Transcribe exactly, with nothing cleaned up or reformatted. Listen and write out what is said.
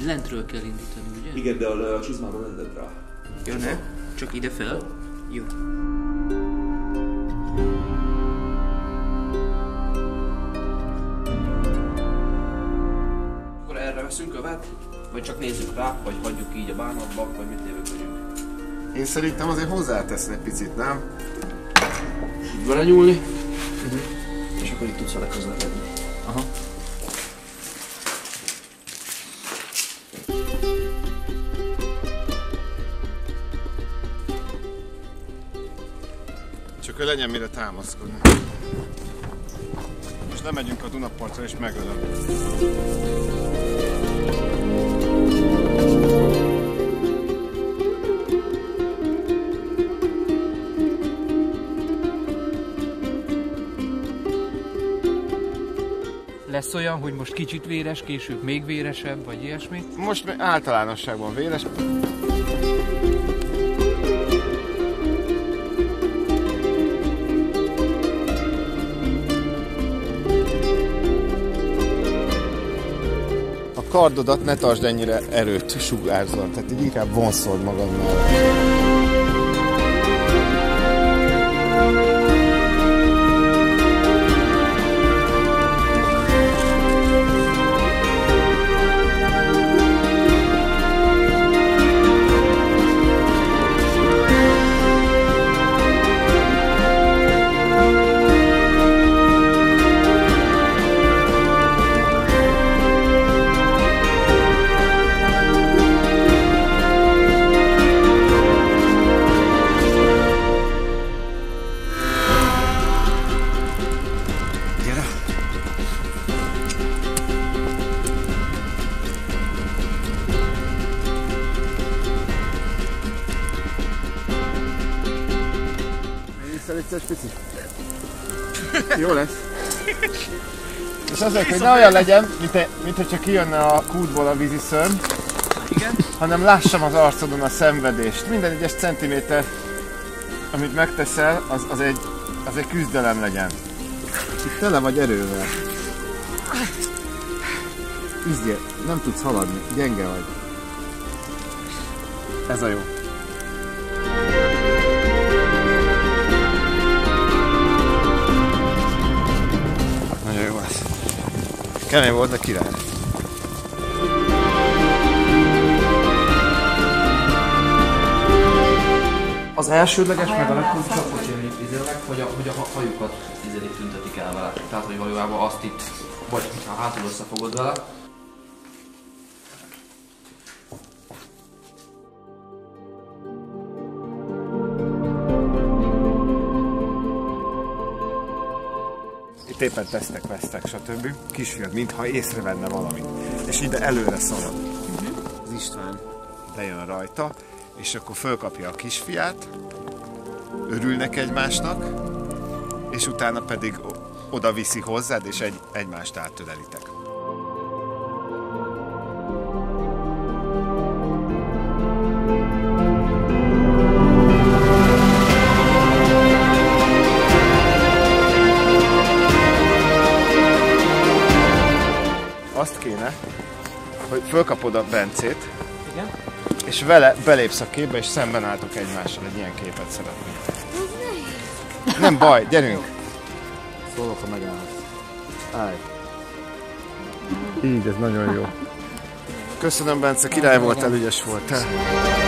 Lentről kell indítani, ugye? Igen, de a, a csizmára ne tedd rá. Ja, ne? Csak ide fel? Jó. Akkor erre veszünk követ? Vagy csak nézzük rá, vagy hagyjuk így a bánatba, vagy mit tévőködjünk? Én szerintem azért hozzáteszem egy picit, nem? Így belenyúlni. Uh-huh. És akkor itt tudsz vele közlekedni. Aha. Csak hogy legyen mire támaszkodni. Most lemegyünk a Dunapartra és megölöm. Lesz olyan, hogy most kicsit véres, később még véresebb, vagy ilyesmi? Most általánosságban véres. A kardodat ne tartsd ennyire erőt sugárzva, tehát így inkább vonszod magad mellett. Egy picit. Jó lesz. És azért, hogy ne olyan legyen, mint, mint hogyha kijönne a kútból a víziszörny, igen, hanem lássam az arcodon a szenvedést. Minden egyes centiméter, amit megteszel, az, az, egy, az egy küzdelem legyen. Itt tele vagy erővel. Üzdjél, nem tudsz haladni, gyenge vagy. Ez a jó. Kemény volt, de király. Az elsődleges, meg a legfontosabb, hogy izélnek, hogy a, hogy a hajukat izélik tüntetik el vele. Tehát, hogy valójában azt itt, vagy ha hátul összefogod vele. Itt éppen tesztek, vesztek, stb. Kisfiad, mintha észrevenne valamit. És ide előre szalad. Uh-huh. Az István lejön rajta, és akkor fölkapja a kisfiát, örülnek egymásnak, és utána pedig oda viszi hozzád, és egy, egymást átölelitek. Azt kéne, hogy fölkapod a Bencét, igen, és vele belépsz a képbe, és szemben álltok egymással, egy ilyen képet szeretnék. Nem baj, gyerünk! Szólok, ha megállsz. Állj! Így, ez nagyon jó. Köszönöm, Bence, király voltál, ügyes voltál.